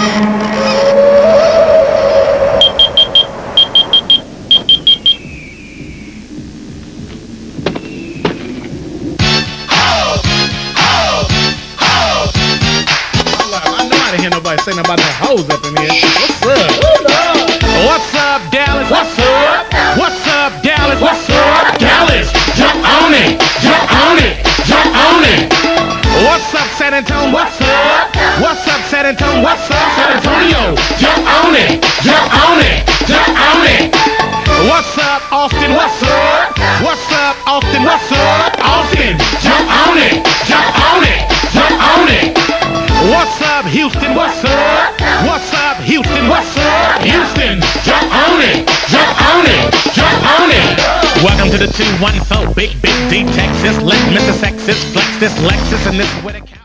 Hear nobody saying about no hoes up in here. What's up? What's up, Dallas? What's up? What's up, Dallas? What's up, Dallas? Jump on it, jump on it, jump on it. What's up, San Antonio? What's up? What's up, San Antonio? What's up, San Antonio? Jump on it, jump on it, jump on it. What's up, Austin? What's up? What's up, Austin? What's up, Austin? Jump on it, jump on it, jump on it. What's up, Houston? What's up? What's up, Houston? What's up, Houston? Jump on it, jump on it, jump on it. Welcome to the 214 Big D Texas. Let's Mr. Sexist, flex this Lexus, and this is where the